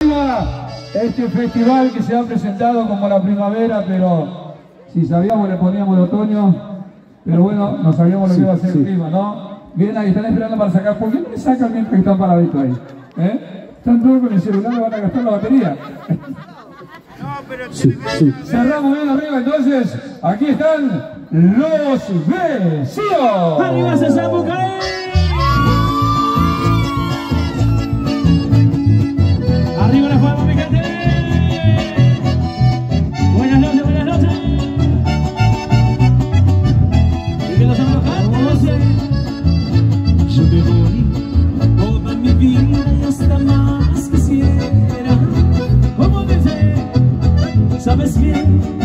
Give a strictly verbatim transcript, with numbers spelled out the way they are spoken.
Este festival que se ha presentado como la primavera, pero si sabíamos le poníamos el otoño, pero bueno, no sabíamos lo que iba a ser sí, el clima, ¿no? Bien, ahí están esperando para sacar. ¿Por qué no le sacan mientras que están paraditos ahí? ¿Eh? Están todos con el celular, van a gastar la batería. No, pero sí, sí. Cerramos bien arriba, entonces, aquí están los vecinos. ¡Arriba se Sapucaí! ¡Arriba la palma, mi gente! Buenas noches, buenas noches. ¿Y qué nos hablamos? Yo te doy toda mi vida y hasta más quisiera. Como dice, sabes bien